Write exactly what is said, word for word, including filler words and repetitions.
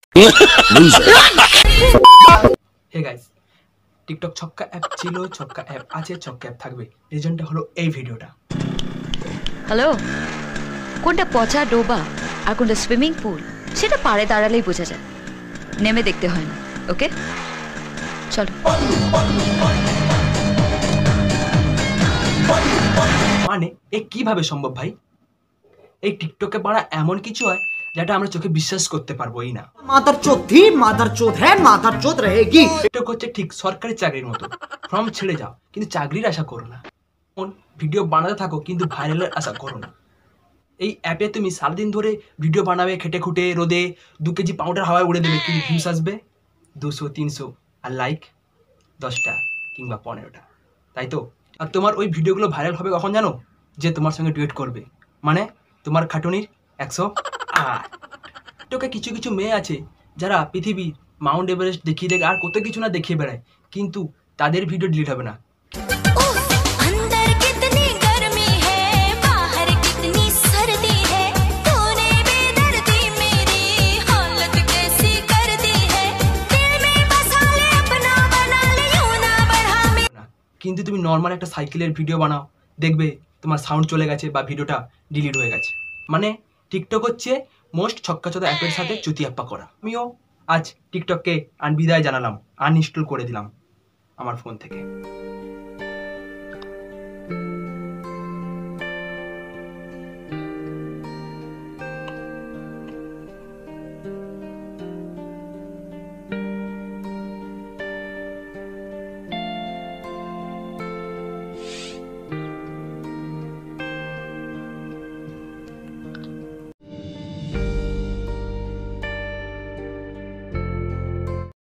হে guys, TikTok Chakka app ছিল, Chakka app আছে, ছক্কা অ্যাপ থাকবে। রিজনটা হলো এই ভিডিওটা। হ্যালো, কোনটা পচা ডোবা আর কোনটা সুইমিং পুল সেটা পাড়ে দাঁড়ালেই বোঝা যায়, নেমে দেখতে হয় না। ওকে চলো। মানে এ কিভাবে সম্ভব ভাই? এই টিকটকে পড়া এমন কিছু হয় যেটা আমরা চোখে বিশ্বাস করতে পারবোই না। মাদারচোদ থी মাদারচোদ है মাদারচোদ रहेगी। টিকটক হচ্ছে ঠিক সরকারি চাকরির মতো, ফর্ম ছেড়ে যাও কিন্তু চাকরির আশা করো না। ভিডিও বানাতে থাকো কিন্তু ভাইরালের আশা করো না। এই অ্যাপে তুমি সারাদিন ধরে ভিডিও বানাবে, খেটে খুঁটে রোদে দু কেজি পাউডার হাওয়ায় উড়ে দেবে, কিন্তু ভিউস আসবে দুশো তিনশো আর লাইক দশটা কিংবা পনেরোটা, তাই তো? আর তোমার ওই ভিডিওগুলো ভাইরাল হবে কখন জানো? যে তোমার সঙ্গে ডুয়েট করবে, মানে তোমার খাটুনির একশো আট। টিকটকে কিছু কিছু মেয়ে আছে যারা পৃথিবীর মাউন্ট এভারেস্ট দেখিয়ে দেয় আর কত কিছু না দেখিয়ে বেড়ায়, কিন্তু তাদের ভিডিও ডিলিট হবে না। কিন্তু তুমি নর্মাল একটা সাইকেলের ভিডিও বানাও, দেখবে তোমার সাউন্ড চলে গেছে বা ভিডিওটা ডিলিট হয়ে গেছে। মানে টিকটক হচ্ছে মোস্ট ছক্কাচোদা অ্যাপের সাথে চুতিয়াপ্পা করা। আমিও আজ টিকটককে আনবিদায় জানালাম, আনইনস্টল করে দিলাম আমার ফোন থেকে।